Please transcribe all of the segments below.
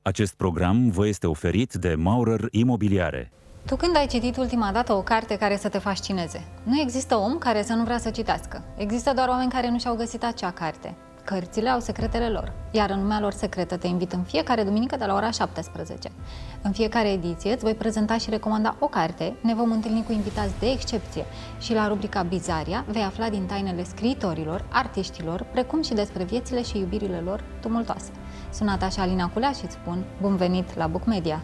Acest program vă este oferit de Maurer Imobiliare. Tu când ai citit ultima dată o carte care să te fascineze? Nu există om care să nu vrea să citească. Există doar oameni care nu și-au găsit acea carte. Cărțile au secretele lor, iar în lumea lor secretă te invit în fiecare duminică de la ora 17. În fiecare ediție îți voi prezenta și recomanda o carte, ne vom întâlni cu invitați de excepție și la rubrica Bizaria vei afla din tainele scriitorilor, artiștilor, precum și despre viețile și iubirile lor tumultoase. Sunt Natasha Alina Culea și îți spun bun venit la Book Media!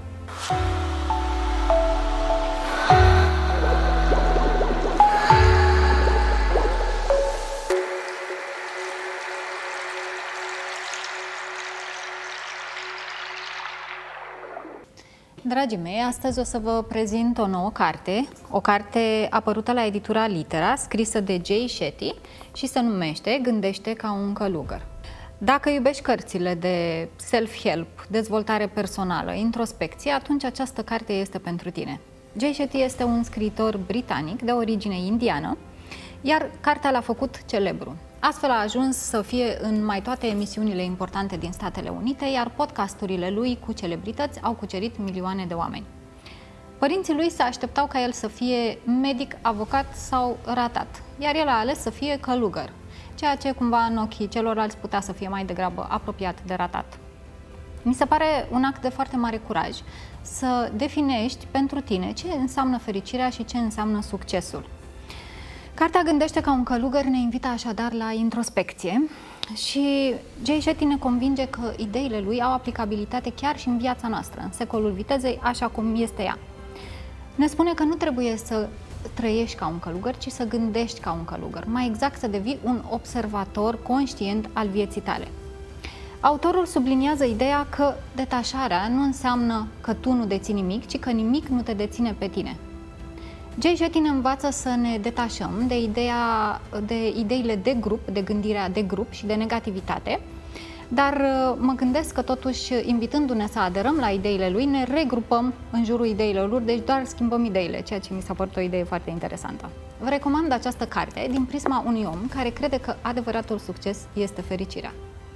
Dragii mei, astăzi o să vă prezint o nouă carte, o carte apărută la editura Litera, scrisă de Jay Shetty și se numește Gândește ca un călugăr. Dacă iubești cărțile de self-help, dezvoltare personală, introspecție, atunci această carte este pentru tine. Jay Shetty este un scriitor britanic de origine indiană, iar cartea l-a făcut celebru. Astfel a ajuns să fie în mai toate emisiunile importante din Statele Unite, iar podcasturile lui cu celebrități au cucerit milioane de oameni. Părinții lui se așteptau ca el să fie medic, avocat sau ratat, iar el a ales să fie călugăr, ceea ce cumva în ochii celorlalți putea să fie mai degrabă apropiat de ratat. Mi se pare un act de foarte mare curaj să definești pentru tine ce înseamnă fericirea și ce înseamnă succesul. Cartea Gândește ca un călugăr ne invită așadar la introspecție și Jay Shetty ne convinge că ideile lui au aplicabilitate chiar și în viața noastră, în secolul vitezei, așa cum este ea. Ne spune că nu trebuie să trăiești ca un călugăr, ci să gândești ca un călugăr, mai exact să devii un observator conștient al vieții tale. Autorul subliniază ideea că detașarea nu înseamnă că tu nu deții nimic, ci că nimic nu te deține pe tine. Jay Shetty ne învață să ne detașăm de ideile de grup, de gândirea de grup și de negativitate, dar mă gândesc că totuși, invitându-ne să aderăm la ideile lui, ne regrupăm în jurul ideilor lui, deci doar schimbăm ideile, ceea ce mi s-a părut o idee foarte interesantă. Vă recomand această carte din prisma unui om care crede că adevăratul succes este fericirea.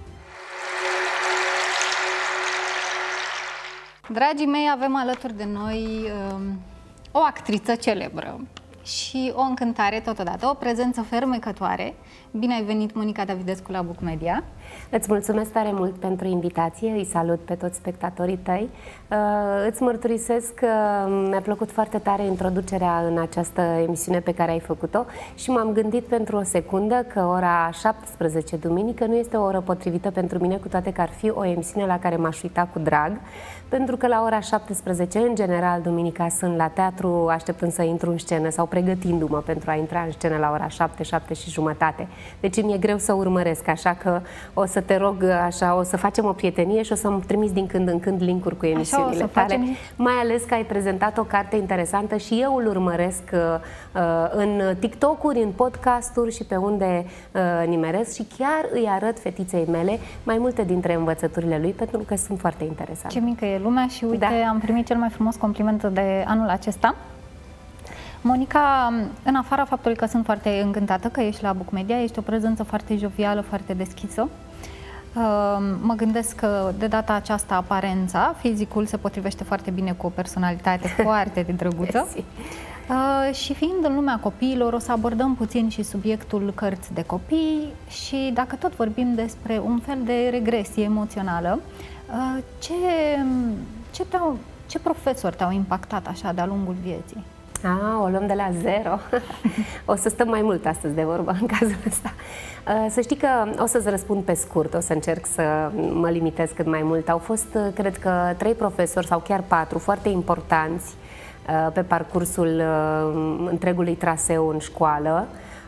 Dragii mei, avem alături de noi o actriță celebră și o încântare totodată, o prezență fermecătoare. Bine ai venit, Monica Davidescu, la Book Media. Îți mulțumesc tare mult pentru invitație, îi salut pe toți spectatorii tăi. Îți mărturisesc că mi-a plăcut foarte tare introducerea în această emisiune pe care ai făcut-o și m-am gândit pentru o secundă că ora 17 duminică nu este o oră potrivită pentru mine, cu toate că ar fi o emisiune la care m-aș uita cu drag, pentru că la ora 17, în general, duminica sunt la teatru, așteptând să intru în scenă sau pregătindu-mă pentru a intra în scenă la ora 7, 7 și jumătate. Deci mi-e greu să urmăresc, așa că o să te rog, așa, o să facem o prietenie și o să-mi trimiți din când în când link-uri cu emisiunile tale. Mai ales că ai prezentat o carte interesantă și eu îl urmăresc în TikTok-uri, în podcast-uri și pe unde nimeresc și chiar îi arăt fetiței mele mai multe dintre învățăturile lui, pentru că sunt foarte interesante. Ce mică e lumea și uite, am primit cel mai frumos compliment de anul acesta. Monica, în afara faptului că sunt foarte încântată că ești la Book Media, ești o prezență foarte jovială, foarte deschisă. Mă gândesc că de data aceasta aparența, fizicul se potrivește foarte bine cu o personalitate foarte de drăguță. Și fiind în lumea copiilor, o să abordăm puțin și subiectul cărți de copii și dacă tot vorbim despre un fel de regresie emoțională, ce profesori te-au impactat așa de-a lungul vieții? O luăm de la zero. O să stăm mai mult astăzi de vorbă în cazul ăsta. Să știi că o să-ți răspund pe scurt, o să încerc să mă limitez cât mai mult. Au fost, cred că, 3 profesori sau chiar 4 foarte importanți pe parcursul întregului traseu în școală.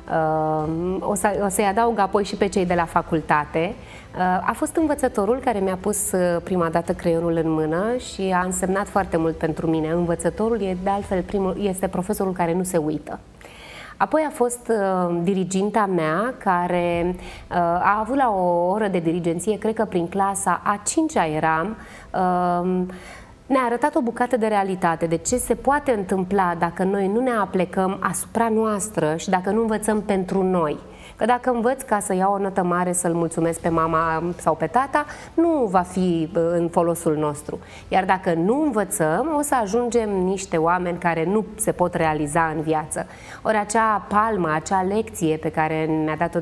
O să-i adaug apoi și pe cei de la facultate. A fost învățătorul care mi-a pus prima dată creionul în mână și a însemnat foarte mult pentru mine. Învățătorul e, de altfel, este profesorul care nu se uită. Apoi a fost diriginta mea, care a avut la o oră de dirigenție, cred că prin clasa a 5-a eram, ne-a arătat o bucată de realitate, de ce se poate întâmpla dacă noi nu ne aplecăm asupra noastră și dacă nu învățăm pentru noi. Că dacă învăț ca să iau o notă mare să-l mulțumesc pe mama sau pe tata, nu va fi în folosul nostru. Iar dacă nu învățăm, o să ajungem niște oameni care nu se pot realiza în viață. Ori acea palmă, acea lecție pe care ne-a dat-o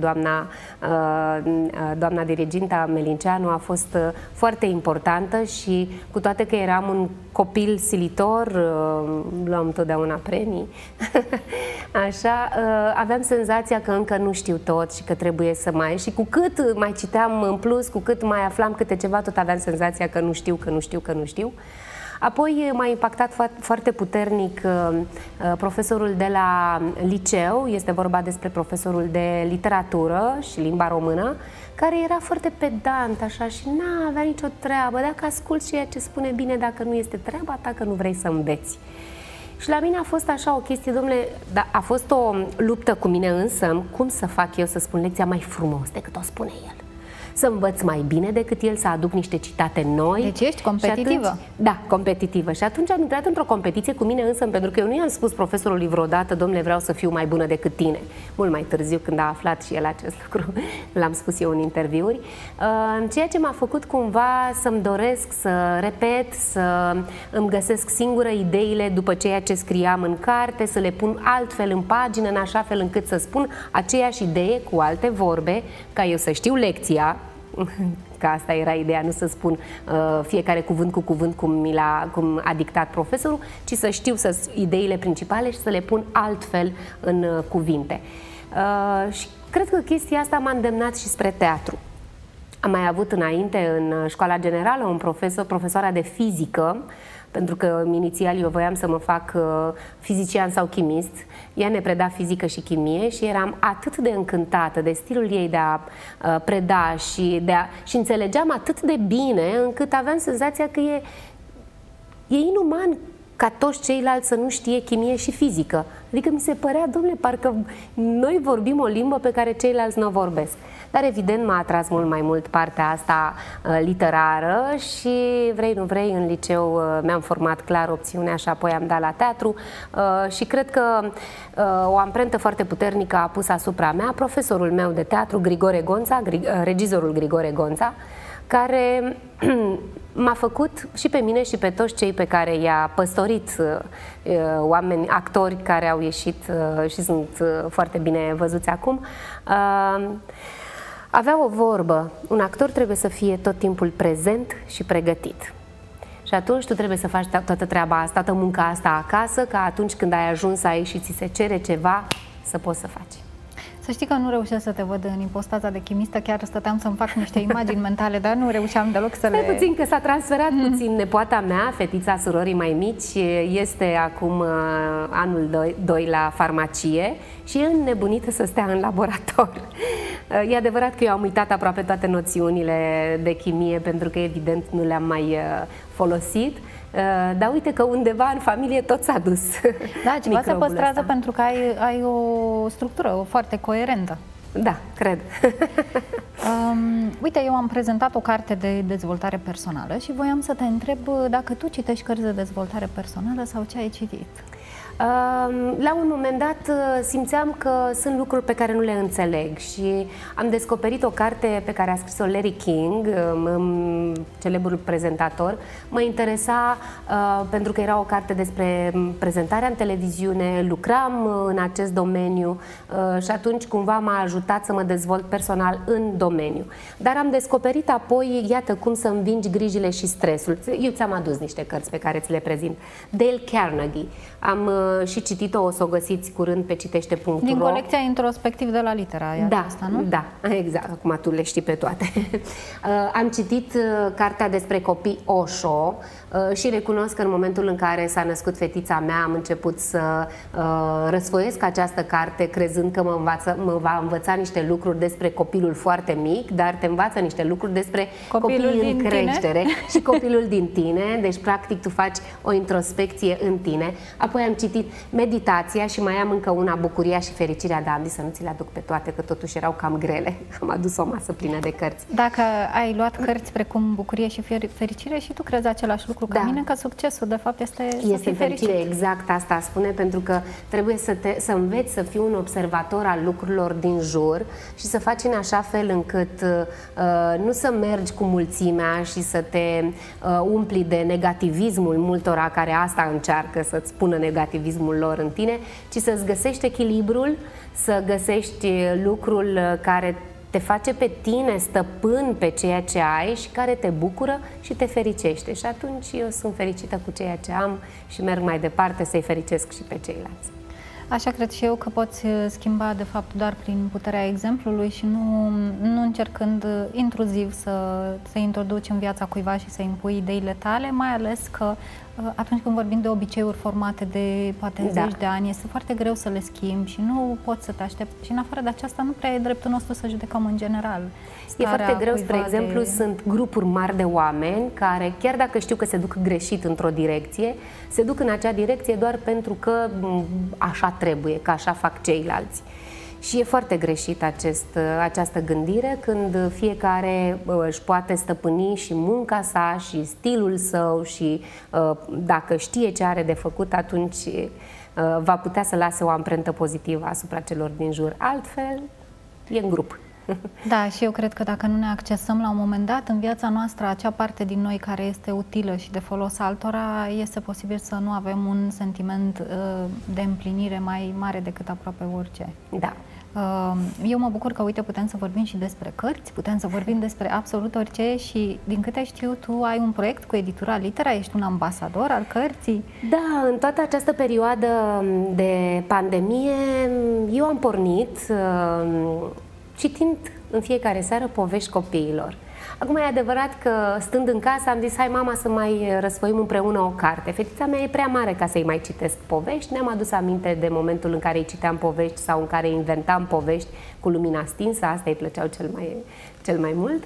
doamna diriginta Melinceanu a fost foarte importantă și cu toate că eram un copil silitor, luam totdeauna premii, așa, aveam senzația că încă nu știu tot și că trebuie să mai... Și cu cât mai citeam în plus, cu cât mai aflam câte ceva, tot aveam senzația că nu știu, că nu știu, că nu știu. Apoi m-a impactat foarte puternic profesorul de la liceu, este vorba despre profesorul de literatură și limba română, care era foarte pedant așa și n-a avea nicio treabă, dacă asculți ceea ce spune bine, dacă nu este treaba ta, că nu vrei să înveți. Și la mine a fost așa o chestie, domnule, dar a fost o luptă cu mine însă, cum să fac eu să spun lecția mai frumos decât o spune el. Să învăț mai bine decât el, să aduc niște citate noi. Deci ești competitivă? Atunci, da, competitivă. Și atunci am intrat într-o competiție cu mine însă, pentru că eu nu i-am spus profesorului vreodată, domnule, vreau să fiu mai bună decât tine. Mult mai târziu, când a aflat și el acest lucru, l-am spus eu în interviuri. Ceea ce m-a făcut cumva să-mi doresc să repet, să îmi găsesc singură ideile după ceea ce scriam în carte, să le pun altfel în pagină, în așa fel încât să spun aceeași idee cu alte vorbe, ca eu să știu lecția, că asta era ideea, nu să spun fiecare cuvânt cu cuvânt cum a dictat profesorul, ci să știu ideile principale și să le pun altfel în cuvinte. Și cred că chestia asta m-a îndemnat și spre teatru. Am mai avut înainte în școala generală un profesoara de fizică, pentru că inițial eu voiam să mă fac fizician sau chimist. Ea ne preda fizică și chimie și eram atât de încântată de stilul ei de a preda și înțelegeam atât de bine încât aveam senzația că e inuman ca toți ceilalți să nu știe chimie și fizică. Adică mi se părea, domnule, parcă noi vorbim o limbă pe care ceilalți nu o vorbesc. Dar evident m-a atras mult mai mult partea asta literară și vrei nu vrei în liceu mi-am format clar opțiunea și apoi am dat la teatru și cred că o amprentă foarte puternică a pus asupra mea profesorul meu de teatru, Grigore Gonța, regizorul Grigore Gonța, care m-a făcut și pe mine și pe toți cei pe care i-a păstorit, oameni, actori care au ieșit și sunt foarte bine văzuți acum. Avea o vorbă, un actor trebuie să fie tot timpul prezent și pregătit. Și atunci tu trebuie să faci toată treaba asta, toată munca asta acasă, ca atunci când ai ajuns aici și ți se cere ceva, să poți să faci. Să știi că nu reușesc să te văd în impostața de chimistă, chiar stăteam să-mi fac niște imagini mentale, dar nu reușeam deloc să le... Stai puțin că s-a transferat puțin. Nepoata mea, fetița surorii mai mici, este acum anul 2 la farmacie și e înnebunită să stea în laborator. E adevărat că eu am uitat aproape toate noțiunile de chimie, pentru că evident nu le-am mai folosit. Dar uite că undeva în familie tot s-a dus. Da, ceva se păstrează pentru că ai o structură foarte coerentă. Da, cred. Uite, eu am prezentat o carte de dezvoltare personală și voiam să te întreb dacă tu citești cărți de dezvoltare personală sau ce ai citit. La un moment dat simțeam că sunt lucruri pe care nu le înțeleg și am descoperit o carte pe care a scris-o Larry King, celebrul prezentator. Mă interesa pentru că era o carte despre prezentarea în televiziune, lucram în acest domeniu și atunci cumva m-a ajutat să mă dezvolt personal în domeniu. Dar am descoperit apoi, iată, cum să învingi grijile și stresul. Eu ți-am adus niște cărți pe care ți le prezint. Dale Carnegie. Am și citit-o, o să o găsiți curând pe citește.ro. Din colecția Introspectiv de la Litera, da, asta, nu? Da, exact. Acum tu le știi pe toate. Am citit cartea despre copii Osho și recunosc că în momentul în care s-a născut fetița mea am început să răsfoiesc această carte crezând că mă va învăța niște lucruri despre copilul foarte mic, dar te învață niște lucruri despre copilul în creștere și copilul din tine. Deci practic tu faci o introspecție în tine. Apoi am citit meditația și mai am încă una, bucuria și fericirea, dar am zis să nu ți le aduc pe toate, că totuși erau cam grele. Am adus o masă plină de cărți. Dacă ai luat cărți precum bucurie și fericire și tu crezi același lucru ca mine, că succesul de fapt este să fii fericire. Exact asta spune, pentru că trebuie să înveți să fii un observator al lucrurilor din jur și să faci în așa fel încât nu să mergi cu mulțimea și să te umpli de negativismul multora care asta încearcă să-ți pună negativismul lor în tine, ci să-ți găsești echilibrul, să găsești lucrul care te face pe tine stăpân pe ceea ce ai și care te bucură și te fericește. Și atunci eu sunt fericită cu ceea ce am și merg mai departe să-i fericesc și pe ceilalți. Așa cred și eu, că poți schimba de fapt doar prin puterea exemplului și nu încercând intruziv să introduci în viața cuiva și să impui ideile tale, mai ales că atunci când vorbim de obiceiuri formate de poate zeci de ani, este foarte greu să le schimbi și nu poți să te aștepți. Și în afară de aceasta nu prea e dreptul nostru să judecăm în general. E foarte greu, spre exemplu, sunt grupuri mari de oameni care, chiar dacă știu că se duc greșit într-o direcție, se duc în acea direcție doar pentru că așa trebuie, că așa fac ceilalți. Și e foarte greșit această gândire, când fiecare își poate stăpâni și munca sa și stilul său și dacă știe ce are de făcut, atunci va putea să lase o amprentă pozitivă asupra celor din jur. Altfel, e în grup. Da, și eu cred că dacă nu ne accesăm la un moment dat în viața noastră acea parte din noi care este utilă și de folos altora, este posibil să nu avem un sentiment de împlinire mai mare decât aproape orice. Da. Eu mă bucur că, uite, putem să vorbim și despre cărți, putem să vorbim despre absolut orice și, din câte știu, tu ai un proiect cu editura Litera, ești un ambasador al cărții. Da, în toată această perioadă de pandemie, eu am pornit citind în fiecare seară povești copiilor. Acum e adevărat că, stând în casă, am zis, hai mama să mai răsfoim împreună o carte. Fetița mea e prea mare ca să-i mai citesc povești. Ne-am adus aminte de momentul în care îi citeam povești sau în care inventam povești cu lumina stinsă, asta îi plăceau cel mai mult.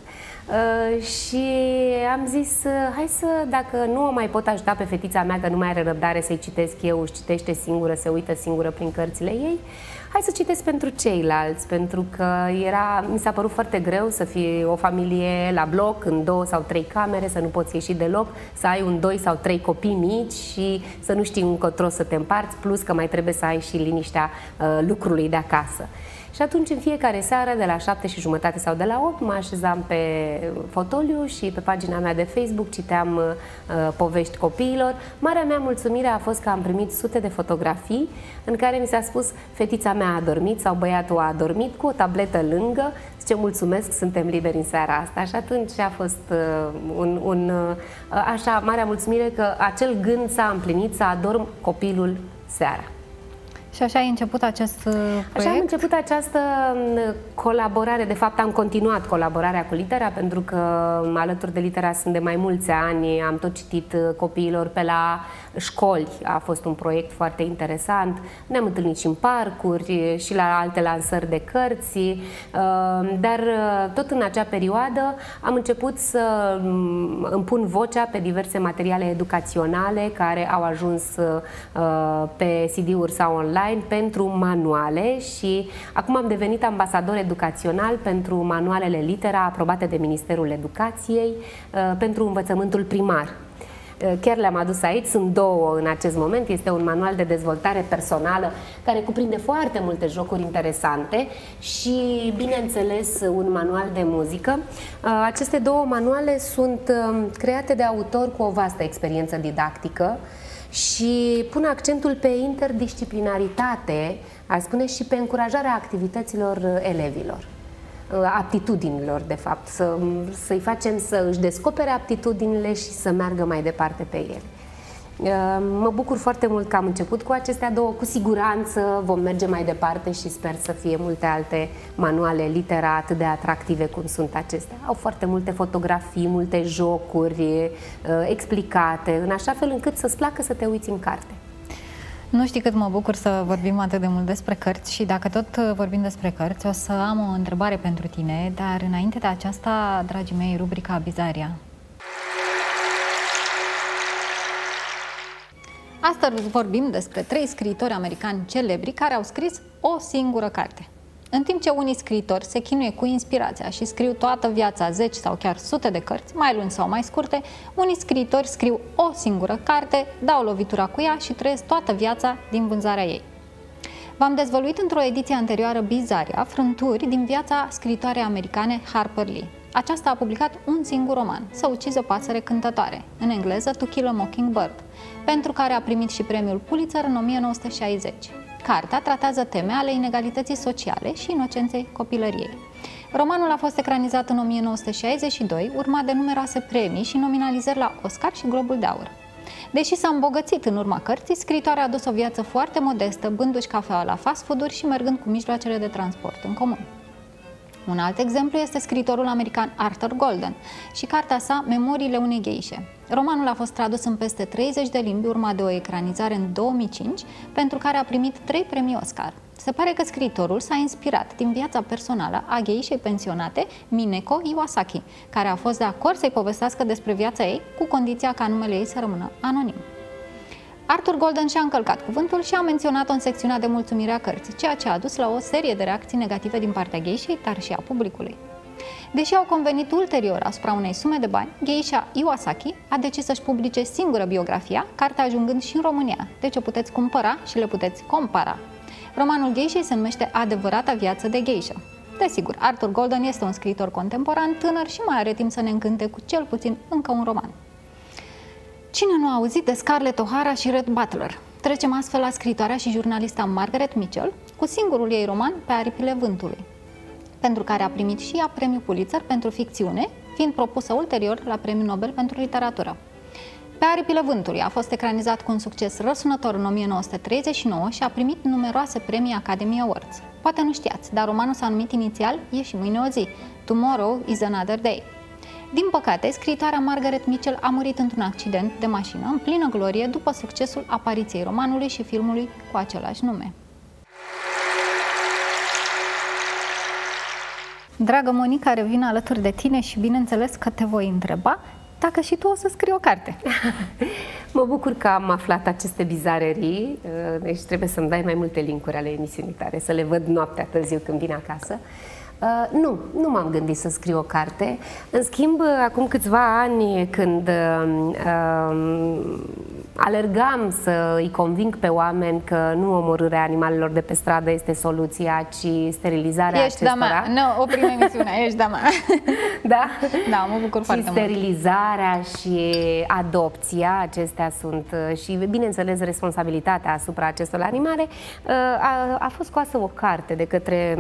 Și am zis, hai să, dacă nu o mai pot ajuta pe fetița mea, că nu mai are răbdare să-i citesc eu, își citește singură, se uită singură prin cărțile ei, hai să citesc pentru ceilalți, pentru că mi s-a părut foarte greu să fie o familie la bloc, în 2 sau 3 camere, să nu poți ieși deloc, să ai 2 sau 3 copii mici și să nu știi încotro să te împarți, plus că mai trebuie să ai și liniștea lucrului de acasă. Și atunci, în fiecare seară, de la 7:30 sau de la 8, mă așezam pe fotoliu și pe pagina mea de Facebook citeam povești copiilor. Marea mea mulțumire a fost că am primit sute de fotografii în care mi s-a spus, fetița mea a dormit sau băiatul a dormit, cu o tabletă lângă, zice, mulțumesc, suntem liberi în seara asta. Și atunci a fost așa marea mulțumire că acel gând s-a împlinit, să adorm copilul seara. Și așa ai început acest proiect? Așa am început această colaborare. De fapt, am continuat colaborarea cu Litera, pentru că alături de Litera sunt de mai mulți ani. Am tot citit copiilor pe la școli. A fost un proiect foarte interesant. Ne-am întâlnit și în parcuri și la alte lansări de cărți. Dar tot în acea perioadă am început să îmi pun vocea pe diverse materiale educaționale care au ajuns pe CD-uri sau online pentru manuale și acum am devenit ambasador educațional pentru manualele Litera aprobate de Ministerul Educației pentru învățământul primar. Chiar le-am adus aici, sunt 2 în acest moment. Este un manual de dezvoltare personală care cuprinde foarte multe jocuri interesante și, bineînțeles, un manual de muzică. Aceste 2 manuale sunt create de autori cu o vastă experiență didactică și pun accentul pe interdisciplinaritate, aș spune, și pe încurajarea activităților elevilor, aptitudinilor, de fapt, să-i facem să își descopere aptitudinile și să meargă mai departe pe ele. Mă bucur foarte mult că am început cu acestea 2, cu siguranță vom merge mai departe și sper să fie multe alte manuale Litera atât de atractive cum sunt acestea. Au foarte multe fotografii, multe jocuri explicate, în așa fel încât să-ți placă să te uiți în carte. Nu știi cât mă bucur să vorbim atât de mult despre cărți și dacă tot vorbim despre cărți, o să am o întrebare pentru tine, dar înainte de aceasta, dragii mei, rubrica Bizaria. Astăzi vorbim despre 3 scriitori americani celebri care au scris o singură carte. În timp ce unii scriitori se chinuie cu inspirația și scriu toată viața 10 sau chiar sute de cărți, mai lungi sau mai scurte, unii scriitori scriu o singură carte, dau lovitura cu ea și trăiesc toată viața din vânzarea ei. V-am dezvăluit într-o ediție anterioară Bizaria frânturi din viața scriitoarei americane Harper Lee. Aceasta a publicat un singur roman, Să ucizi o pasăre cântătoare, în engleză To Kill a Mockingbird, pentru care a primit și premiul Pulitzer în 1960. Cartea tratează teme ale inegalității sociale și inocenței copilăriei. Romanul a fost ecranizat în 1962, urmat de numeroase premii și nominalizări la Oscar și Globul de Aur. Deși s-a îmbogățit în urma cărții, scriitoarea a dus o viață foarte modestă, bându-și cafeaua la fast food-uri și mergând cu mijloacele de transport în comun. Un alt exemplu este scriitorul american Arthur Golden și cartea sa Memoriile unei gheișe. Romanul a fost tradus în peste 30 de limbi, urmat de o ecranizare în 2005, pentru care a primit 3 premii Oscar. Se pare că scriitorul s-a inspirat din viața personală a gheișei pensionate Mineko Iwasaki, care a fost de acord să-i povestească despre viața ei, cu condiția ca numele ei să rămână anonim. Arthur Golden și-a încălcat cuvântul și a menționat-o în secțiunea de mulțumire a cărții, ceea ce a dus la o serie de reacții negative din partea gheișei, dar și a publicului. Deși au convenit ulterior asupra unei sume de bani, geisha Iwasaki a decis să-și publice singură biografia, cartea ajungând și în România, deci o puteți cumpăra și le puteți compara. Romanul geishei se numește Adevărata viață de geisha. Desigur, Arthur Golden este un scriitor contemporan, tânăr și mai are timp să ne încânte cu cel puțin încă un roman. Cine nu a auzit de Scarlett O'Hara și Rhett Butler? Trecem astfel la scriitoarea și jurnalista Margaret Mitchell cu singurul ei roman Pe aripile vântului, pentru care a primit și ea premiul Pulitzer pentru ficțiune, fiind propusă ulterior la premiul Nobel pentru literatură. Pe aripile vântului a fost ecranizat cu un succes răsunător în 1939 și a primit numeroase premii Academy Awards. Poate nu știați, dar romanul s-a numit inițial E și mâine o zi, Tomorrow is another day. Din păcate, scriitoarea Margaret Mitchell a murit într-un accident de mașină în plină glorie după succesul apariției romanului și filmului cu același nume. Dragă Monica, revin alături de tine și bineînțeles că te voi întreba dacă și tu o să scrii o carte. Mă bucur că am aflat aceste bizarerii, deci trebuie să-mi dai mai multe linkuri ale emisiunii tale, să le văd noaptea târziu când vin acasă. Nu m-am gândit să scriu o carte. În schimb, acum câțiva ani, când alergam să îi conving pe oameni că nu omorârea animalelor de pe stradă este soluția, ci sterilizarea acestora. Nu, oprim emisiunea, ești da, Da? Da, mă bucur foarte mult. Sterilizarea și adopția, acestea sunt, și bineînțeles responsabilitatea asupra acestor animale, a fost scoasă o carte de către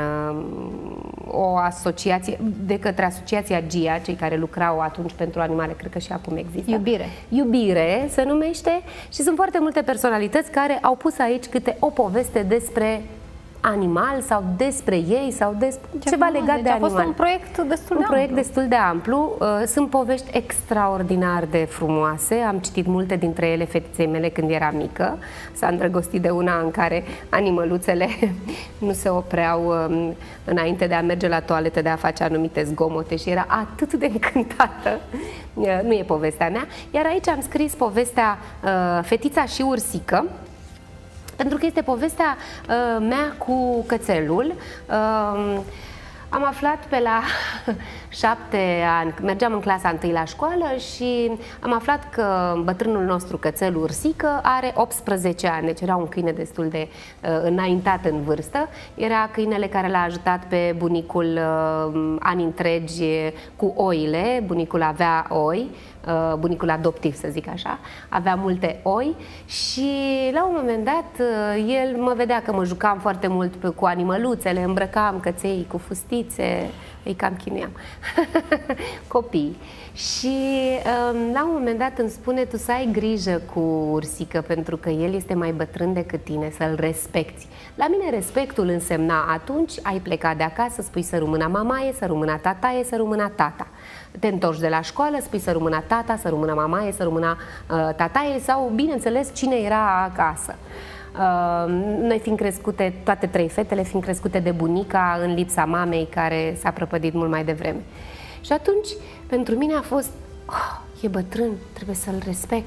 o asociație, de către asociația GIA, cei care lucrau atunci pentru animale, cred că și acum există. Iubire. Iubire se numește și sunt foarte multe personalități care au pus aici câte o poveste despre animal sau despre ei sau despre ceva legat de animal. A fost un proiect destul de amplu. Sunt povești extraordinar de frumoase. Am citit multe dintre ele fetiței mele când era mică. S-a îndrăgostit de una în care animăluțele nu se opreau înainte de a merge la toaletă, de a face anumite zgomote și era atât de încântată. Nu e povestea mea. Iar aici am scris povestea Fetița și ursică, pentru că este povestea mea cu cățelul. Am aflat pe la 7 ani, mergeam în clasa 1 la școală și am aflat că bătrânul nostru cățel ursică are 18 ani, deci era un câine destul de înaintat în vârstă. Era câinele care l-a ajutat pe bunicul ani întregi cu oile. Bunicul avea oi, bunicul adoptiv, să zic așa, avea multe oi și la un moment dat el mă vedea că mă jucam foarte mult cu animăluțele, îmbrăcam căței cu fustițe, îi cam chinuiam copii. Și la un moment dat îmi spune: tu să ai grijă cu ursică, pentru că el este mai bătrân decât tine, să-l respecti. La mine respectul însemna atunci ai plecat de acasă, spui să rămâna mamaie, să rămâna tataie, să rămâna tata. Te întorci de la școală, spui să rămâna tata, să rămâna mamaie, să rămâna tataie sau, bineînțeles, cine era acasă. Noi fiind crescute, toate 3 fetele fiind crescute de bunica în lipsa mamei care s-a prăpădit mult mai devreme. Și atunci, pentru mine a fost, e bătrân, trebuie să-l respect.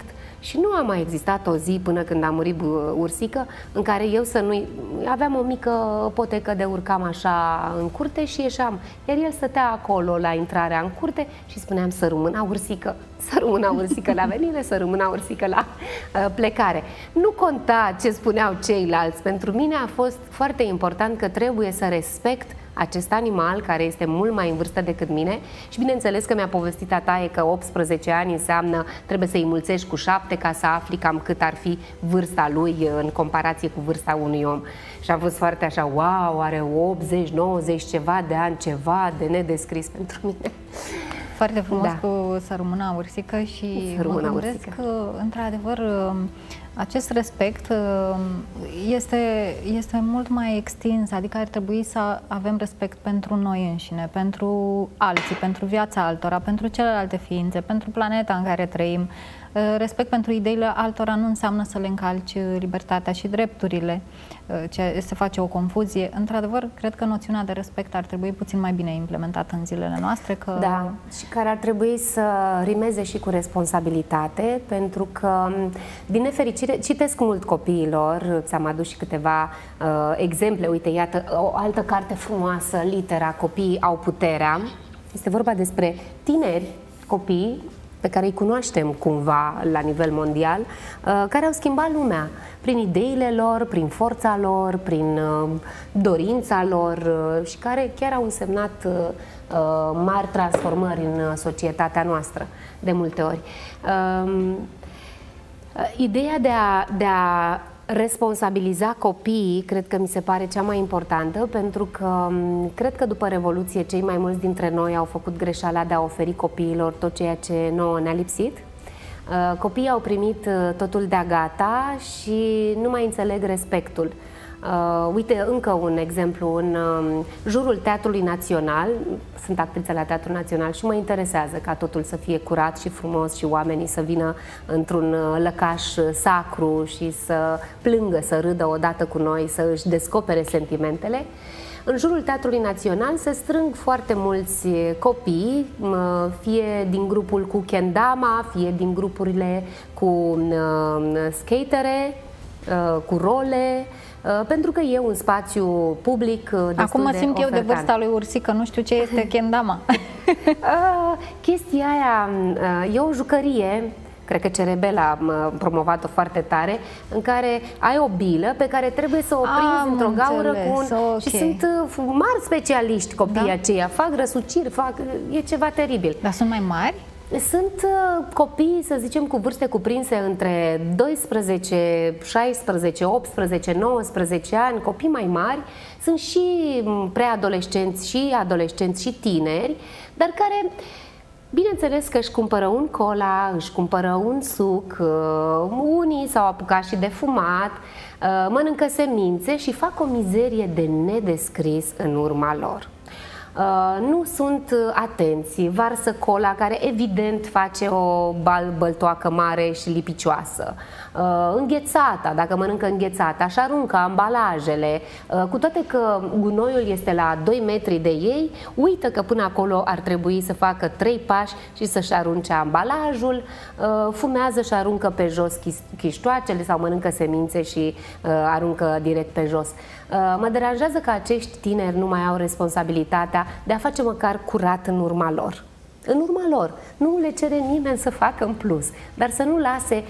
Și nu a mai existat o zi până când a murit Ursică în care eu să nu... Aveam o mică potecă de urcam așa în curte și ieșeam. Iar el stătea acolo la intrarea în curte și spuneam să rămână Ursică, să rămână Ursică la venire, să rămână Ursică la plecare. Nu conta ce spuneau ceilalți. Pentru mine a fost foarte important că trebuie să respect acest animal care este mult mai în vârstă decât mine și bineînțeles că mi-a povestit tataie că 18 ani înseamnă trebuie să îi mulțești cu 7 ca să afli cam cât ar fi vârsta lui în comparație cu vârsta unui om. Și am fost foarte așa, wow, are 80, 90 ceva de ani, ceva de nedescris pentru mine. Foarte frumos cu să rămână Ursică și mă gândesc că, într-adevăr, acest respect este mult mai extins, adică ar trebui să avem respect pentru noi înșine, pentru alții, pentru viața altora, pentru celelalte ființe, pentru planeta în care trăim. Respect pentru ideile altora nu înseamnă să le încalci libertatea și drepturile, se face o confuzie. Într-adevăr, cred că noțiunea de respect ar trebui puțin mai bine implementată în zilele noastre. Da, și care ar trebui să rimeze și cu responsabilitate, pentru că, din nefericire, citesc mult copiilor, ți-am adus și câteva exemple. Uite, iată, o altă carte frumoasă, Litera, Copiii au puterea. Este vorba despre tineri, copii, pe care îi cunoaștem cumva la nivel mondial, care au schimbat lumea prin ideile lor, prin forța lor, prin dorința lor și care chiar au însemnat mari transformări în societatea noastră de multe ori. Ideea de a responsabiliza copiii, cred că mi se pare cea mai importantă, pentru că cred că după Revoluție cei mai mulți dintre noi au făcut greșeala de a oferi copiilor tot ceea ce nouă ne-a lipsit. Copiii au primit totul de-a gata și nu mai înțeleg respectul. Uite, încă un exemplu, în jurul Teatrului Național, sunt actriță la Teatrul Național și mă interesează ca totul să fie curat și frumos și oamenii să vină într-un lăcaș sacru și să plângă, să râdă odată cu noi, să își descopere sentimentele. În jurul Teatrului Național se strâng foarte mulți copii, fie din grupul cu kendama, fie din grupurile cu skatere, cu role, pentru că e un spațiu public destul Acum mă simt eu de vârsta lui Ursică, nu știu ce este kendama. Chestia aia e o jucărie, cred că Cerebel a promovat-o foarte tare, în care ai o bilă pe care trebuie să o prinzi într-o gaură cu un... Okay. Și sunt mari specialiști copiii aceia, fac răsuciri, e ceva teribil. Dar sunt mai mari? Sunt copii, să zicem, cu vârste cuprinse între 12, 16, 18, 19 ani, copii mai mari. Sunt și preadolescenți și adolescenți și tineri, dar care, bineînțeles că își cumpără un cola, își cumpără un suc, unii s-au apucat și de fumat, mănâncă semințe și fac o mizerie de nedescris în urma lor. Nu sunt atenți, varsă cola care evident face o băltoacă mare și lipicioasă, înghețata, dacă mănâncă înghețata, și aruncă ambalajele, cu toate că gunoiul este la 2 metri de ei, uită că până acolo ar trebui să facă 3 pași și să-și arunce ambalajul, fumează și aruncă pe jos chiștoacele sau mănâncă semințe și aruncă direct pe jos. Mă deranjează că acești tineri nu mai au responsabilitatea de a face măcar curat în urma lor. În urma lor. Nu le cere nimeni să facă în plus, dar să nu lase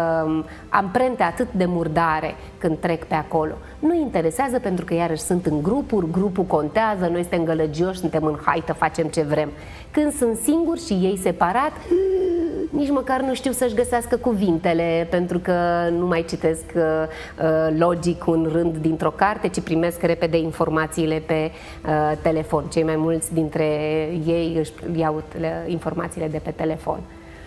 amprente atât de murdare când trec pe acolo. Nu interesează pentru că iarăși sunt în grupuri, grupul contează, noi suntem gălăgioși, suntem în haită, facem ce vrem. Când sunt singuri și ei separat, nici măcar nu știu să-și găsească cuvintele, pentru că nu mai citesc logic un rând dintr-o carte, ci primesc repede informațiile pe telefon. Cei mai mulți dintre ei își iau informațiile de pe telefon.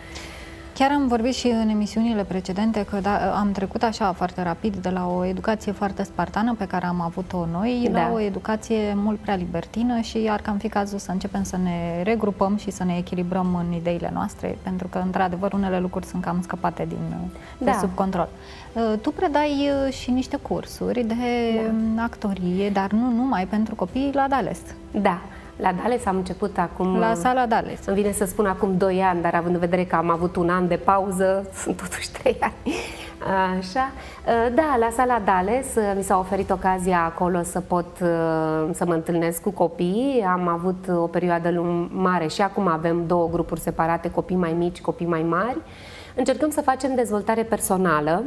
Chiar am vorbit și în emisiunile precedente că am trecut așa foarte rapid de la o educație foarte spartană pe care am avut-o noi la o educație mult prea libertină și ar cam fi cazul să începem să ne regrupăm și să ne echilibrăm în ideile noastre, pentru că, într-adevăr, unele lucruri sunt cam scăpate de sub control. Tu predai și niște cursuri de actorie, dar nu numai, pentru copii la Dales. Da. La Dales am început acum... La sala Dales. Îmi vine să spun acum 2 ani, dar având în vedere că am avut 1 an de pauză, sunt totuși 3 ani. Așa. Da, la sala Dales mi s-a oferit ocazia acolo să pot să mă întâlnesc cu copiii. Am avut o perioadă mare și acum avem 2 grupuri separate, copii mai mici, copii mai mari. Încercăm să facem dezvoltare personală.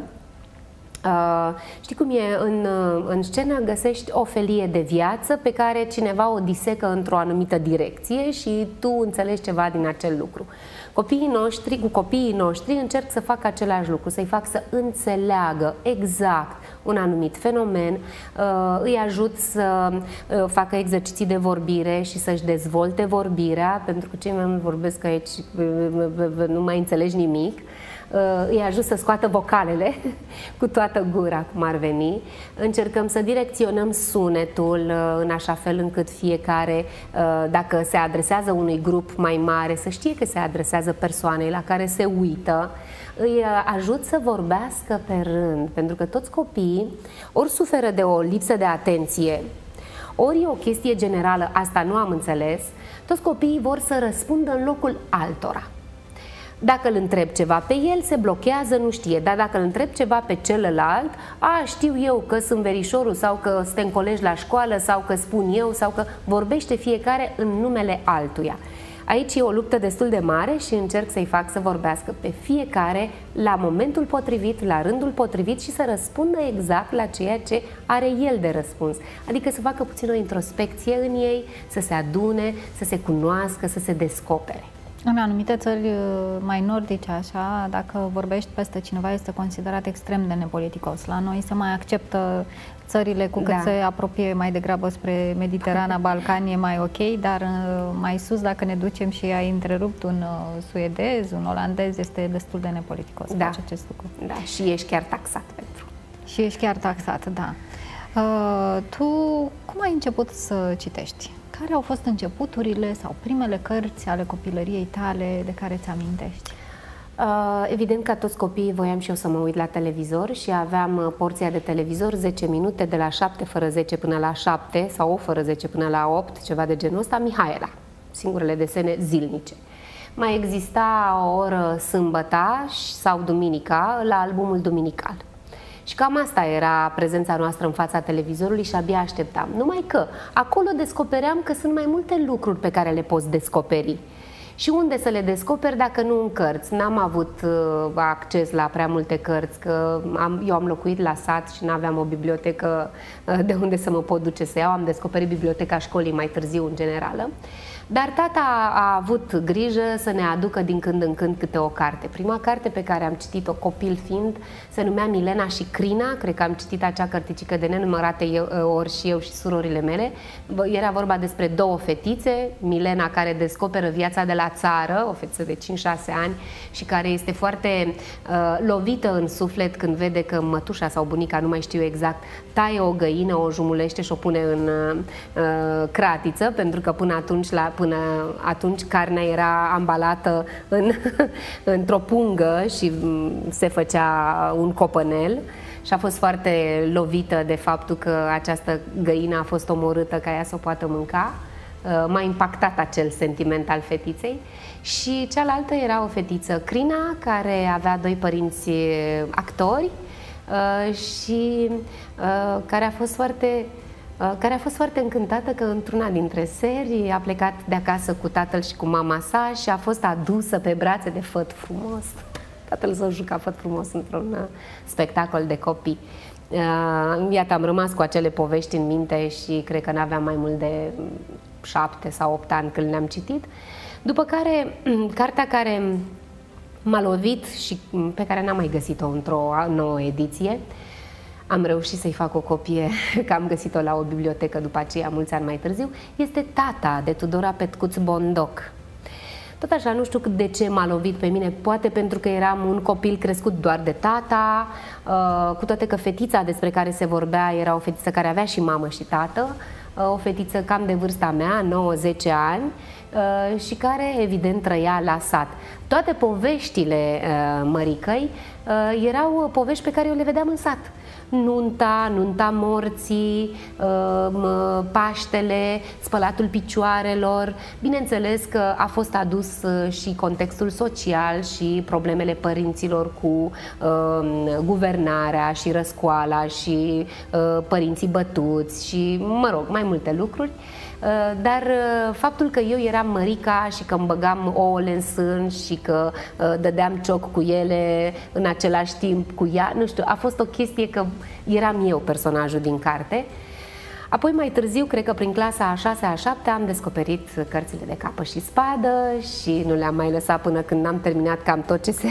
Știi cum e? În scenă găsești o felie de viață pe care cineva o disecă într-o anumită direcție și tu înțelegi ceva din acel lucru. Cu copiii noștri încerc să fac același lucru, să-i fac să înțeleagă exact un anumit fenomen, îi ajut să facă exerciții de vorbire și să-și dezvolte vorbirea, pentru că cei mai mulți vorbesc aici, nu mai înțelegi nimic. Îi ajut să scoată vocalele cu toată gura, cum ar veni. Încercăm să direcționăm sunetul în așa fel încât fiecare, dacă se adresează unui grup mai mare, să știe că se adresează persoanei la care se uită. Îi ajut să vorbească pe rând, pentru că toți copiii ori suferă de o lipsă de atenție, ori e o chestie generală, asta nu am înțeles, toți copiii vor să răspundă în locul altora. Dacă îl întreb ceva pe el, se blochează, nu știe. Dar dacă îl întreb ceva pe celălalt, știu eu că sunt verișorul sau că suntem colegi la școală sau că spun eu sau că vorbește fiecare în numele altuia. Aici e o luptă destul de mare și încerc să-i fac să vorbească pe fiecare la momentul potrivit, la rândul potrivit și să răspundă exact la ceea ce are el de răspuns. Adică să facă puțin o introspecție în ei, să se adune, să se cunoască, să se descopere. În anumite țări mai nordice, așa, dacă vorbești peste cineva, este considerat extrem de nepoliticos. La noi se mai acceptă țările cu cât se apropie mai degrabă spre Mediterana, Balcani, e mai ok, dar mai sus, dacă ne ducem și ai întrerupt un suedez, un olandez, este destul de nepoliticos să faci acest lucru. Da, și ești chiar taxat pentru. Și ești chiar taxat, da. Tu cum ai început să citești? Care au fost începuturile sau primele cărți ale copilăriei tale de care ți amintești? Evident, ca toți copiii, voiam și eu să mă uit la televizor și aveam porția de televizor 10 minute de la 7 fără 10 până la 7 sau 8 fără 10 până la 8, ceva de genul ăsta, Mihaela, singurele desene zilnice. Mai exista o oră sâmbăta sau duminica la albumul duminical. Și cam asta era prezența noastră în fața televizorului și abia așteptam. Numai că acolo descopeream că sunt mai multe lucruri pe care le poți descoperi. Și unde să le descoperi dacă nu în cărți? N-am avut acces la prea multe cărți, că eu am locuit la sat și n-aveam o bibliotecă de unde să mă pot duce să iau. Am descoperit biblioteca școlii mai târziu, în generală. Dar tata a avut grijă să ne aducă din când în când câte o carte. Prima carte pe care am citit-o copil fiind se numea Milena și Crina. Cred că am citit acea cărticică de nenumărate ori și eu și surorile mele. Era vorba despre 2 fetițe, Milena care descoperă viața de la țară, o fetiță de 5-6 ani și care este foarte lovită în suflet când vede că mătușa sau bunica, nu mai știu exact, taie o găină, o jumulește și o pune în cratiță, pentru că până atunci carnea era ambalată într-o pungă și se făcea un copănel și a fost foarte lovită de faptul că această găină a fost omorâtă ca ea să o poată mânca. M-a impactat acel sentiment al fetiței. Și cealaltă era o fetiță, Crina, care avea 2 părinți actori și care a fost foarte încântată că într-una dintre serii a plecat de acasă cu tatăl și cu mama sa și a fost adusă pe brațe de Făt frumos. Tatăl său juca Făt frumos într-un spectacol de copii. Iată, am rămas cu acele povești în minte și cred că n-aveam mai mult de 7 sau 8 ani când le-am citit. După care, cartea care m-a lovit și pe care n-am mai găsit-o într-o nouă ediție, am reușit să-i fac o copie, că am găsit-o la o bibliotecă după aceea, mulți ani mai târziu, este Tata, de Tudora Petcuț Bondoc. Tot așa, nu știu de ce m-a lovit pe mine, poate pentru că eram un copil crescut doar de tata, cu toate că fetița despre care se vorbea era o fetiță care avea și mamă și tată, o fetiță cam de vârsta mea, 9-10 ani, și care evident trăia la sat. Toate poveștile măricăi erau povești pe care eu le vedeam în sat. nunta morții, Paștele, spălatul picioarelor. Bineînțeles că a fost adus și contextul social și problemele părinților cu guvernarea și răscoala și părinții bătuți și, mă rog, mai multe lucruri. Dar faptul că eu eram mărica și că îmi băgam ouăle în sân și că dădeam cioc cu ele în același timp cu ea, nu știu, a fost o chestie că eram eu personajul din carte. Apoi mai târziu, cred că prin clasa a 6-a, a 7-a, am descoperit cărțile de capă și spadă și nu le-am mai lăsat până când n-am terminat cam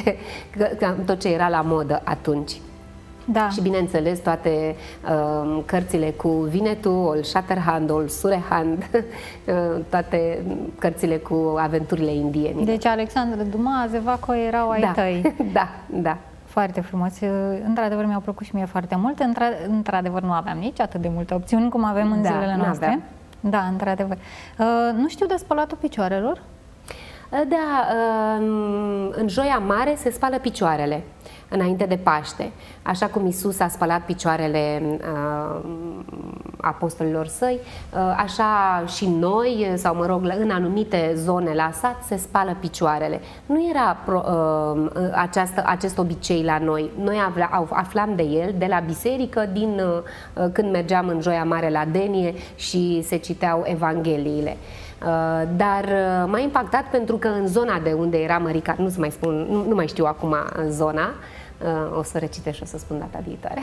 tot ce era la modă atunci. Da. Și bineînțeles toate cărțile cu Winnetou, Old Shatterhand, Old Surehand, toate cărțile cu aventurile indiene. Deci Alexandra Dumas, Eva Coe erau ai tăi. Da, da. Foarte frumos. Într-adevăr mi-au plăcut și mie foarte mult. Într-adevăr nu aveam nici atât de multe opțiuni cum avem în zilele noastre. Aveam. Da, într-adevăr. Nu știu de spălatul picioarelor? Da, în Joia Mare se spală picioarele înainte de Paște. Așa cum Iisus a spălat picioarele apostolilor săi, așa și noi, sau mă rog, în anumite zone la sat, se spală picioarele. Nu era acest obicei la noi. Noi aflam de el de la biserică, când mergeam în Joia Mare la Denie și se citeau Evangheliile. Dar m-a impactat pentru că în zona de unde era mărica, nu mai știu acum în zona, o să recitesc și o să spun data viitoare.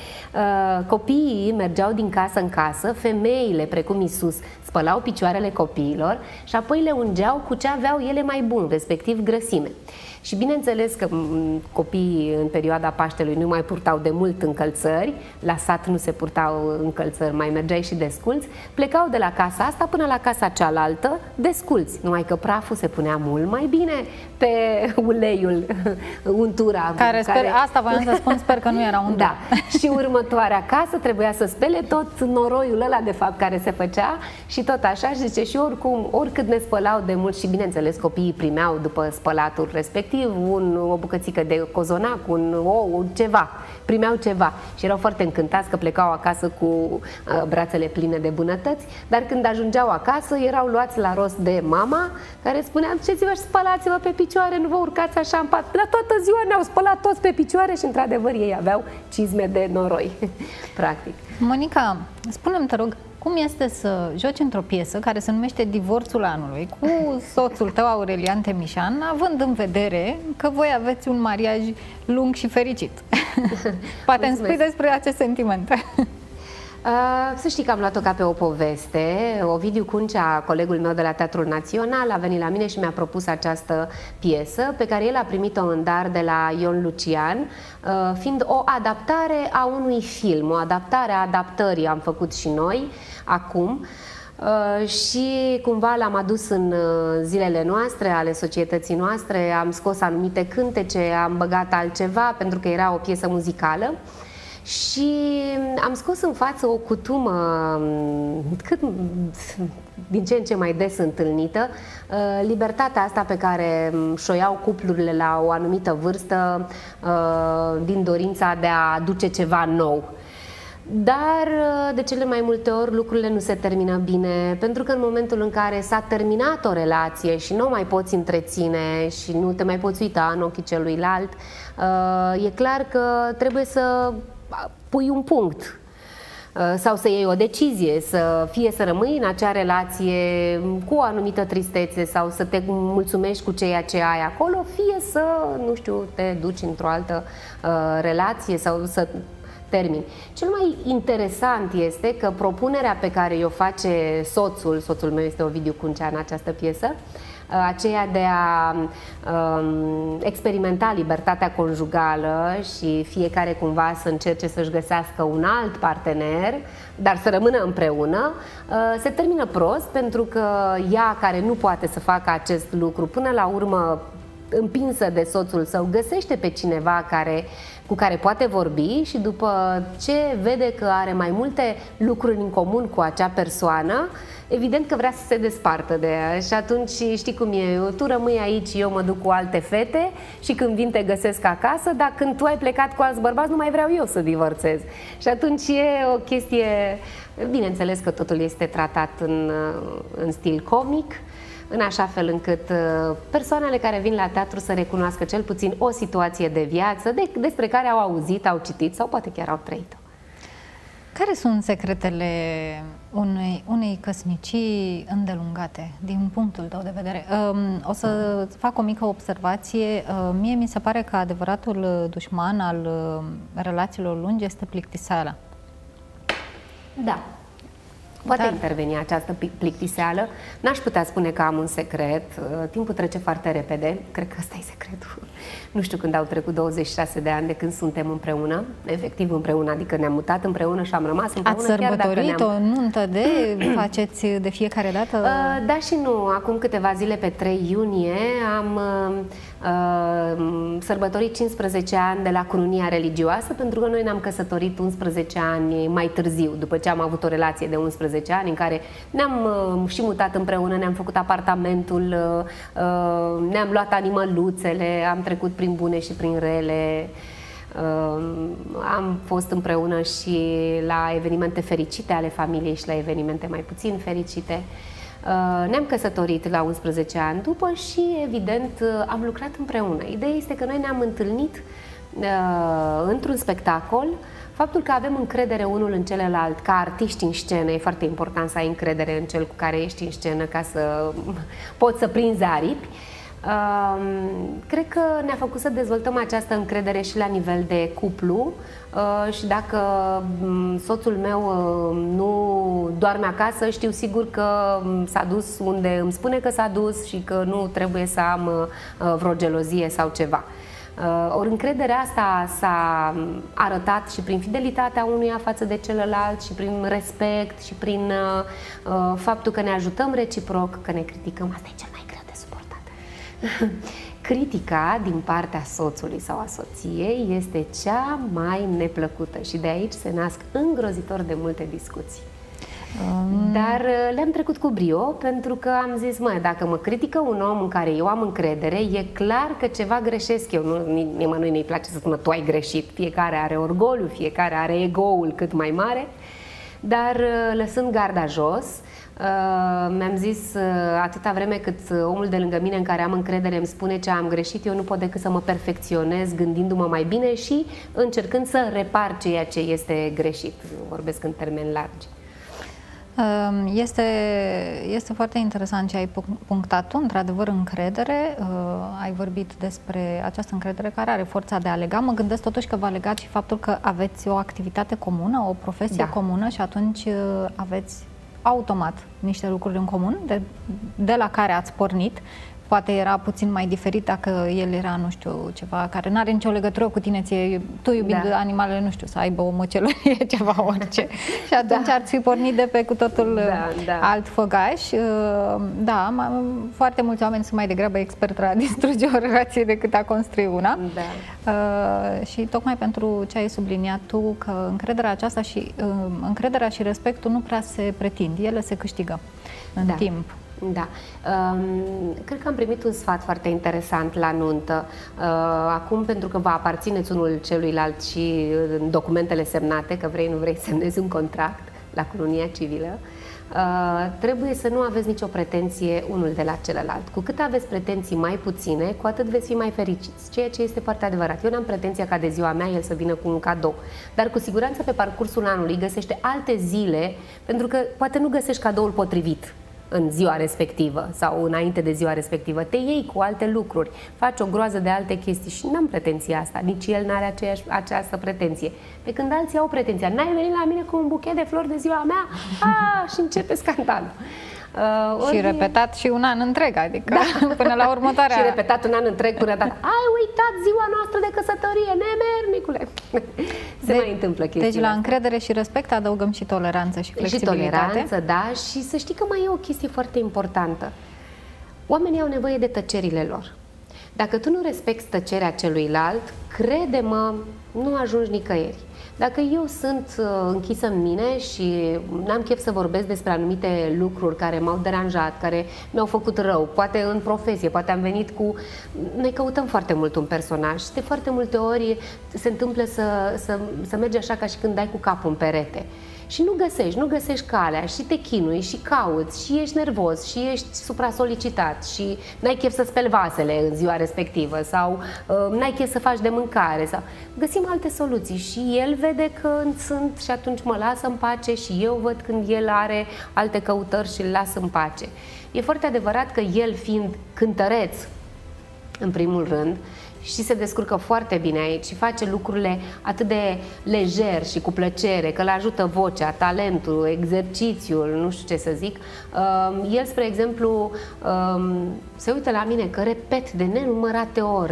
Copiii mergeau din casă în casă, femeile, precum Iisus, spălau picioarele copiilor și apoi le ungeau cu ce aveau ele mai bun, respectiv grăsime. Și bineînțeles că copiii în perioada Paștelui nu mai purtau de mult încălțări, la sat nu se purtau încălțări, mai mergeai și desculți, plecau de la casa asta până la casa cealaltă desculți, numai că praful se punea mult mai bine pe uleiul, untura. Asta voiam să spun, sper că nu era untura. Da. Și următoarea casă trebuia să spele tot noroiul ăla de fapt care se făcea și tot așa, și zice, și oricât ne spălau de mult, și bineînțeles copiii primeau după spălatul respectiv o bucățică de cozonac, un ou, ceva, primeau ceva și erau foarte încântați că plecau acasă cu brațele pline de bunătăți, dar când ajungeau acasă erau luați la rost de mama, care spunea, duceți-vă și spălați-vă pe picioare, nu vă urcați așa în pat. La toată ziua ne-au spălat toți pe picioare și într-adevăr ei aveau cizme de noroi, practic. Monica, spune-mi, te rog, cum este să joci într-o piesă care se numește Divorțul anului cu soțul tău, Aurelian Temișan, având în vedere că voi aveți un mariaj lung și fericit? Poate îmi spui despre acest sentiment. Să știi că am luat-o ca pe o poveste. Ovidiu Cuncea, colegul meu de la Teatrul Național, a venit la mine și mi-a propus această piesă pe care el a primit-o în dar de la Ion Lucian, fiind o adaptare a unui film, o adaptare a adaptării am făcut și noi acum. Și cumva l-am adus în zilele noastre, ale societății noastre, am scos anumite cântece, am băgat altceva pentru că era o piesă muzicală. Și am scos în față o cutumă din ce în ce mai des întâlnită, libertatea asta pe care și-o iau cuplurile la o anumită vârstă din dorința de a aduce ceva nou. Dar de cele mai multe ori lucrurile nu se termină bine, pentru că în momentul în care s-a terminat o relație și nu o mai poți întreține și nu te mai poți uita în ochii celuilalt, e clar că trebuie să pui un punct sau să iei o decizie, fie să rămâi în acea relație cu o anumită tristețe sau să te mulțumești cu ceea ce ai acolo, fie să, nu știu, te duci într-o altă relație sau să termini. Cel mai interesant este că propunerea pe care o face soțul meu este Ovidiu Cuncea în această piesă, aceea de a experimenta libertatea conjugală și fiecare cumva să încerce să-și găsească un alt partener, dar să rămână împreună, se termină prost pentru că ea, care nu poate să facă acest lucru, până la urmă împinsă de soțul său, găsește pe cineva care cu care poate vorbi și după ce vede că are mai multe lucruri în comun cu acea persoană, evident că vrea să se despartă de ea și atunci știi cum e, tu rămâi aici, eu mă duc cu alte fete și când vin te găsesc acasă, dar când tu ai plecat cu alți bărbați nu mai vreau eu să divorțez. Și atunci e o chestie, bineînțeles că totul este tratat în stil comic, în așa fel încât persoanele care vin la teatru să recunoască cel puțin o situație de viață despre care au auzit, au citit sau poate chiar au trăit-o. Care sunt secretele unei căsnicii îndelungate, din punctul tău de vedere? O să fac o mică observație. Mie mi se pare că adevăratul dușman al relațiilor lungi este plictiseala. Da. Poate interveni această plictiseală. N-aș putea spune că am un secret. Timpul trece foarte repede. Cred că ăsta e secretul. Nu știu când au trecut 26 de ani de când suntem împreună. Efectiv împreună, adică ne-am mutat împreună și am rămas împreună. Ați sărbătorit o nuntă de faceți de fiecare dată? Da și nu. Acum câteva zile, pe 3 iunie, am sărbătorit 15 ani de la cununia religioasă, pentru că noi ne-am căsătorit 11 ani mai târziu, după ce am avut o relație de 11 ani în care ne-am și mutat împreună, ne-am făcut apartamentul, ne-am luat animăluțele, am trecut prin bune și prin rele, am fost împreună și la evenimente fericite ale familiei și la evenimente mai puțin fericite. Ne-am căsătorit la 11 ani după și, evident, am lucrat împreună. Ideea este că noi ne-am întâlnit într-un spectacol. Faptul că avem încredere unul în celălalt, ca artiști în scenă, e foarte important să ai încredere în cel cu care ești în scenă ca să poți să prinzi aripi. Cred că ne-a făcut să dezvoltăm această încredere și la nivel de cuplu și dacă soțul meu nu doarme acasă, știu sigur că s-a dus unde îmi spune că s-a dus și că nu trebuie să am vreo gelozie sau ceva. Ori încrederea asta s-a arătat și prin fidelitatea unuia față de celălalt și prin respect și prin faptul că ne ajutăm reciproc, că ne criticăm. Asta e cel mai greu de suportat. Critica din partea soțului sau a soției este cea mai neplăcută și de aici se nasc îngrozitor de multe discuții. Dar le-am trecut cu brio, pentru că am zis, mă, dacă mă critică un om în care eu am încredere, e clar că ceva greșesc eu. Nimănui nu-i place să spună, tu ai greșit. Fiecare are orgoliu, fiecare are ego-ul cât mai mare. Dar lăsând garda jos, mi-am zis, atâta vreme cât omul de lângă mine în care am încredere îmi spune ce am greșit, eu nu pot decât să mă perfecționez gândindu-mă mai bine și încercând să repar ceea ce este greșit. Vorbesc în termeni largi. Este foarte interesant ce ai punctat tu, într-adevăr, încredere. Ai vorbit despre această încredere care are forța de a lega. Mă gândesc totuși că v-a legat și faptul că aveți o activitate comună, o profesie comună și atunci aveți automat niște lucruri în comun de la care ați pornit. Poate era puțin mai diferit dacă el era, nu știu, ceva care nu are nicio legătură cu tine, tu iubind animalele, nu știu, să aibă o măcelărie, ceva orice. Și atunci ar fi pornit de pe cu totul alt făgaș. Da, foarte mulți oameni sunt mai degrabă experți la a distruge o relație decât a construi una. Și tocmai pentru ce ai subliniat tu, că încrederea aceasta și încrederea și respectul nu prea se pretind, ele se câștigă în timp. Da. Cred că am primit un sfat foarte interesant la nuntă. Acum, pentru că vă aparțineți unul celuilalt și în documentele semnate, că vrei, nu vrei, semnezi un contract la cununia civilă, trebuie să nu aveți nicio pretenție unul de la celălalt. Cu cât aveți pretenții mai puține, cu atât veți fi mai fericiți, ceea ce este foarte adevărat. Eu n-am pretenția ca de ziua mea el să vină cu un cadou, dar cu siguranță pe parcursul anului găsește alte zile, pentru că poate nu găsești cadoul potrivit în ziua respectivă sau înainte de ziua respectivă. Te iei cu alte lucruri, faci o groază de alte chestii și n-am pretenția asta, nici el n-are această pretenție. Pe când alții au pretenția, n-ai venit la mine cu un buchet de flori de ziua mea? Și începe scandalul. Și repetat și un an întreg, adică până la următoarea... Și repetat un an întreg până dacă ai uitat ziua noastră de căsătorie, nemernicule! Se mai întâmplă chestia. Deci la încredere și respect adăugăm și toleranță și flexibilitate. Și toleranță, da, și să știi că mai e o chestie foarte importantă. Oamenii au nevoie de tăcerile lor. Dacă tu nu respecti tăcerea celuilalt, crede-mă, nu ajungi nicăieri. Dacă eu sunt închisă în mine și n-am chef să vorbesc despre anumite lucruri care m-au deranjat, care mi-au făcut rău, poate în profesie, poate am venit cu... Noi căutăm foarte mult un personaj și de foarte multe ori se întâmplă să mergi așa ca și când dai cu capul în perete. Și nu găsești calea și te chinui și cauți și ești nervos și ești supra-solicitat și n-ai chef să speli vasele în ziua respectivă sau n-ai chef să faci de mâncare sau... Găsim alte soluții și el vede când sunt și atunci mă lasă în pace și eu văd când el are alte căutări și îl las în pace. E foarte adevărat că el, fiind cântăreț în primul rând, și se descurcă foarte bine aici și face lucrurile atât de lejer și cu plăcere, că îl ajută vocea, talentul, exercițiul, nu știu ce să zic. El, spre exemplu, se uită la mine că repet de nenumărate ori,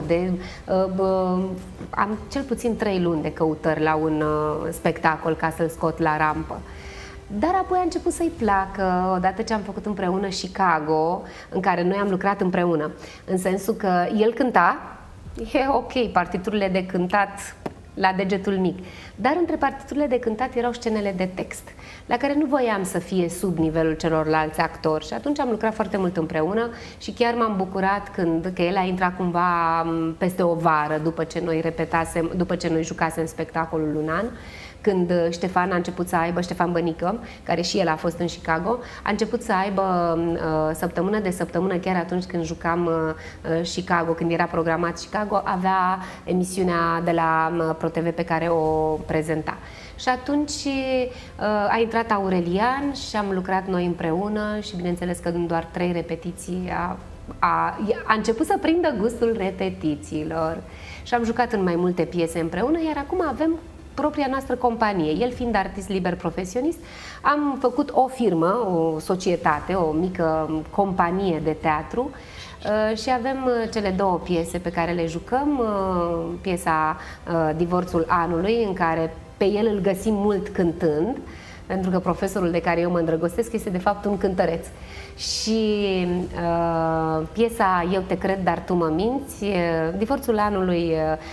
am cel puțin 3 luni de căutări la un spectacol ca să-l scot la rampă. Dar apoi a început să-i placă, odată ce am făcut împreună Chicago, în care noi am lucrat împreună, în sensul că el cânta, e ok, partiturile de cântat la degetul mic, dar între partiturile de cântat erau scenele de text, la care nu voiam să fie sub nivelul celorlalți actori și atunci am lucrat foarte mult împreună și chiar m-am bucurat că el a intrat cumva peste o vară după ce noi repetasem, după ce noi jucasem spectacolul Lunan, când Ștefan a început să aibă, Ștefan Bănică, care și el a fost în Chicago, a început să aibă săptămână de săptămână, chiar atunci când jucam Chicago, când era programat Chicago, avea emisiunea de la ProTV pe care o prezenta. Și atunci a intrat Aurelian și am lucrat noi împreună și bineînțeles că în doar 3 repetiții a început să prindă gustul repetițiilor și am jucat în mai multe piese împreună, iar acum avem propria noastră companie. El fiind artist liber profesionist, am făcut o firmă, o societate, o mică companie de teatru și avem cele 2 piese pe care le jucăm, piesa Divorțul anului, în care pe el îl găsim mult cântând, pentru că profesorul de care eu mă îndrăgostesc este de fapt un cântăreț. Și piesa Eu te cred, dar tu mă minți, Divorțul anului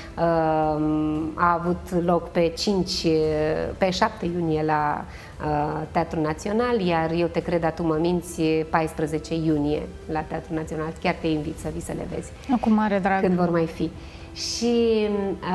a avut loc pe 7 iunie la Teatrul Național, iar Eu te cred, dar tu mă minți 14 iunie la Teatrul Național. Chiar te invit să vii să le vezi. Cu mare drag. Când vor mai fi. Și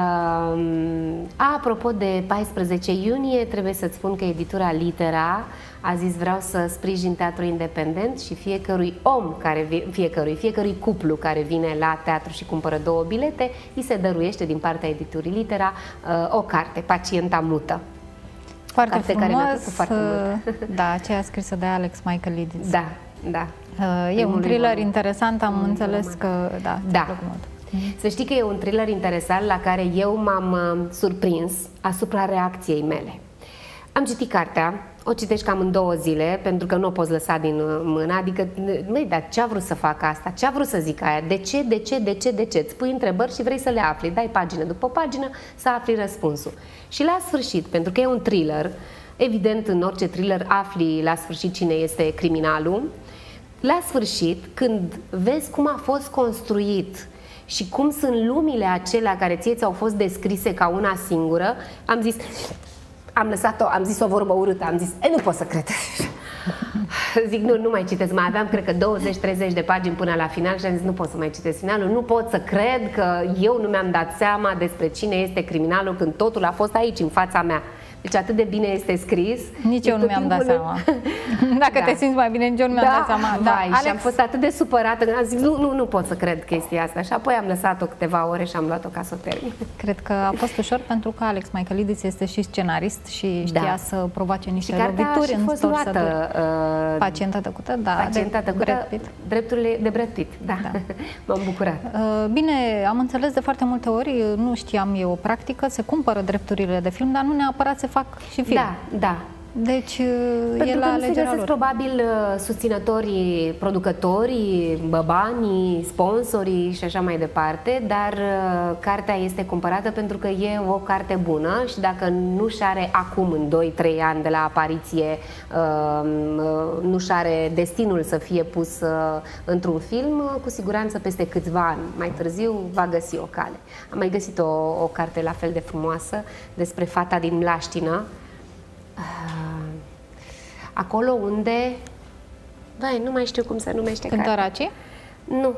apropo de 14 iunie, trebuie să-ți spun că editura Litera a zis vreau să sprijin teatru independent și fiecărui cuplu care vine la teatru și cumpără 2 bilete, îi se dăruiește din partea editurii Litera o carte, Pacienta mută. Foarte frumos, care mi-a plăcut foarte mult. Da, aceea scrisă de Alex Michaelidis. Da, da. E un thriller interesant, am înțeles că da, ți-a plăcut mult. Să știi că e un thriller interesant la care eu m-am surprins asupra reacției mele. Am citit cartea, o citești cam în 2 zile, pentru că nu o poți lăsa din mână, adică, măi, dar ce a vrut să facă asta? Ce a vrut să zică aia? De ce? Îți pui întrebări și vrei să le afli, dai pagină după pagină să afli răspunsul. Și la sfârșit, pentru că e un thriller, evident în orice thriller afli la sfârșit cine este criminalul, la sfârșit, când vezi cum a fost construit și cum sunt lumile acelea care ție ți-au fost descrise ca una singură, am zis, am zis o vorbă urâtă, am zis, nu pot să cred. Zic, nu mai citesc, mai aveam, cred că 20-30 de pagini până la final și am zis, nu pot să mai citesc finalul, nu pot să cred că eu nu mi-am dat seama despre cine este criminalul când totul a fost aici, în fața mea. Deci atât de bine este scris. Nici eu nu mi-am dat seama. Dacă te simți mai bine, nici eu nu mi-am dat seama. Da, Alex... Și am fost atât de supărată că am zis, nu pot să cred chestia asta. Și apoi am lăsat-o câteva ore și am luat-o ca să o termin. Cred că a fost ușor pentru că Alex Michaelidis este și scenarist și știa să provoace niște lovituri în storsături. Pacienta tăcută, da. Pacienta tăcută, Brad Pitt. Drepturile de Brad Pitt, da. M-am bucurat. Bine, am înțeles de foarte multe ori, nu știam, e o practică, se cumpără drepturile de film, dar nu neapărat se fac și film. Da, Deci pentru e că la nu se alegerea găsesc lor. probabil susținătorii, producătorii, banii, sponsorii și așa mai departe, dar cartea este cumpărată pentru că e o carte bună și dacă nu și are acum, în 2-3 ani de la apariție, nu și are destinul să fie pus într-un film, cu siguranță peste câțiva ani mai târziu va găsi o cale. Am mai găsit o carte la fel de frumoasă despre fata din Mlaștină, acolo unde... Vai, nu mai știu cum se numește cartea. Cântăraci? Nu.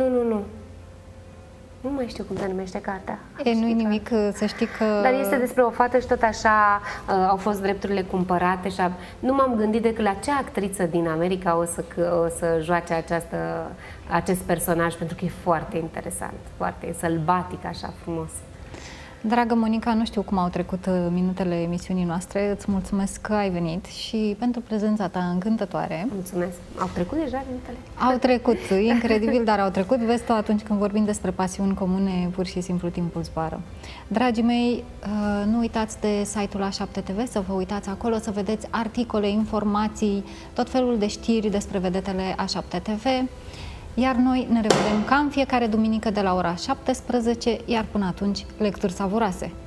Nu mai știu cum se numește cartea. Nu-i nimic, să știi că... Dar este despre o fată și tot așa au fost drepturile cumpărate și nu m-am gândit decât la ce actriță din America o să joace acest personaj, pentru că e foarte interesant, foarte sălbatic, așa frumos. Dragă Monica, nu știu cum au trecut minutele emisiunii noastre. Îți mulțumesc că ai venit și pentru prezența ta încântătoare. Mulțumesc. Au trecut deja minutele? Au trecut, incredibil, dar au trecut. Vezi tu, atunci când vorbim despre pasiuni comune, pur și simplu timpul zboară. Dragii mei, nu uitați de site-ul A7TV, să vă uitați acolo, să vedeți articole, informații, tot felul de știri despre vedetele A7TV. Iar noi ne revedem ca în fiecare duminică de la ora 17, iar până atunci, lecturi savuroase!